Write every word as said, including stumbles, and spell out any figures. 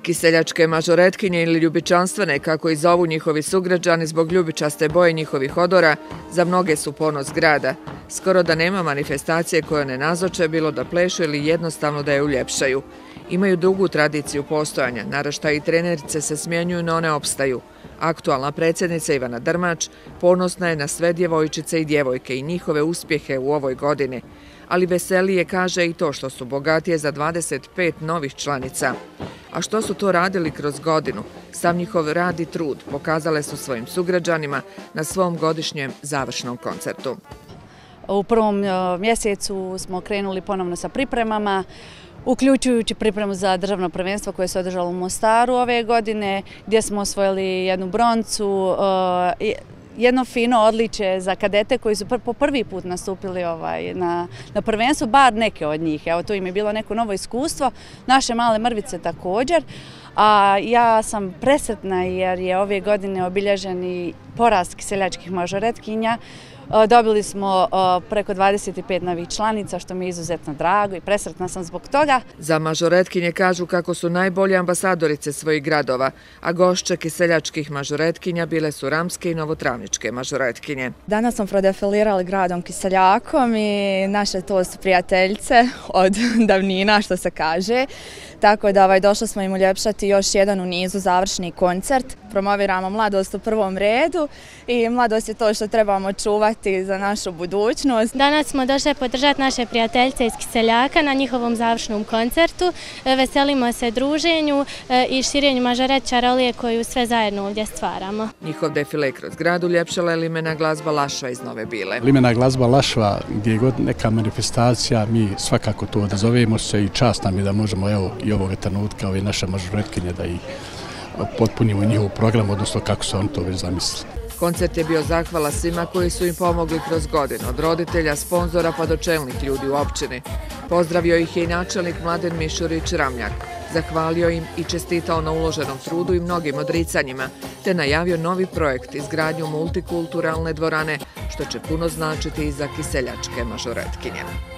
Kiseljačke mažoretkinje ili ljubičanstvene, kako i zovu njihovi sugrađani zbog ljubičaste boje njihovih odora, za mnoge su ponos grada. Skoro da nema manifestacije koje ne nazoče, bilo da plešu ili jednostavno da je uljepšaju. Imaju dugu tradiciju postojanja, naraštaji i trenerice se smjenjuju, no ne opstaju. Aktualna predsjednica Ivana Drmač ponosna je na sve djevojčice i djevojke i njihove uspjehe u ovoj godini. Ali veselije kaže i to što su bogatije za dvadeset pet novih članica. A što su to radili kroz godinu? Sam njihov rad i trud pokazale su svojim sugrađanima na svom godišnjem završnom koncertu. U prvom mjesecu smo krenuli ponovno sa pripremama, uključujući pripremu za državno prvenstvo koje se održalo u Mostaru ove godine, gdje smo osvojili jednu broncu, jedno fino odličje za kadete koji su po prvi put nastupili ovaj, na, na prvenstvu, bar neke od njih. Evo, to im je bilo neko novo iskustvo, naše male mrvice također. A ja sam presretna jer je ove godine obilježen i porast kiseljačkih mažoretkinja. Dobili smo preko dvadeset pet novih članica, što mi je izuzetno drago i presretna sam zbog toga. Za mažoretkinje kažu kako su najbolje ambasadorice svojih gradova, a gošće kiseljačkih mažoretkinja bile su ramske i novotravničke mažoretkinje. Danas smo prodefilirali gradom Kiseljakom i naše to su prijateljice od davnina, što se kaže. Tako da ovaj, došli smo im uljepšati još jedan u nizu završni koncert. Promoviramo mladost u prvom redu i mladost je to što trebamo čuvati za našu budućnost. Danas smo došli podržati naše prijateljice iz Kiseljaka na njihovom završnom koncertu. Veselimo se druženju i širenju mažoret čarolije koju sve zajedno ovdje stvaramo. Njihov defile kroz grad uljepšala je limena glazba Lašva iz Nove Bile. Limena glazba Lašva, gdje je god neka manifestacija, mi svakako to odazovemo se i čast nam je da možemo evo, i ovoga trenutka ove naše mažoretkinje da ih potpunimo njihov program, odnosno kako su oni to već zamislili. Koncert je bio zahvala svima koji su im pomogli kroz godinu, od roditelja, sponzora pa do čelnih ljudi u općini. Pozdravio ih je i načelnik Mladen Mišurić-Ramljak. Zahvalio im i čestitao na uloženom trudu i mnogim odricanjima, te najavio novi projekt izgradnju multikulturalne dvorane, što će puno značiti i za kiseljačke mažoretkinje.